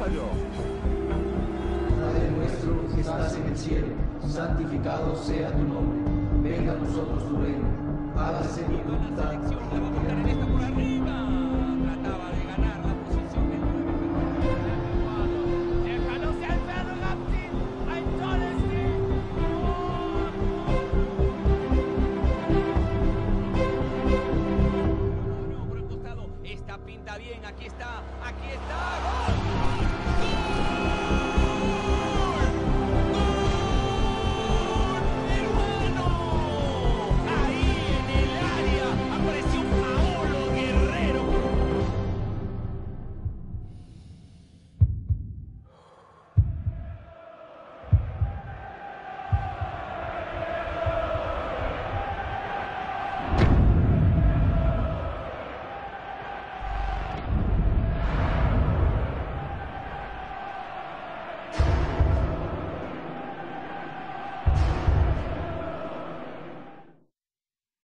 Pablo. Padre nuestro que estás en el cielo, santificado sea tu nombre. Venga a nosotros tu reino. Hágase tu voluntad. La va a buscar en esta por arriba. Trataba de ganar la posición del 9. Déjalo ser Alfredo Gaptin. Ein tolles Ding. No, por el costado. Esta pinta bien. Aquí está. ¡Gol! ¡Gol!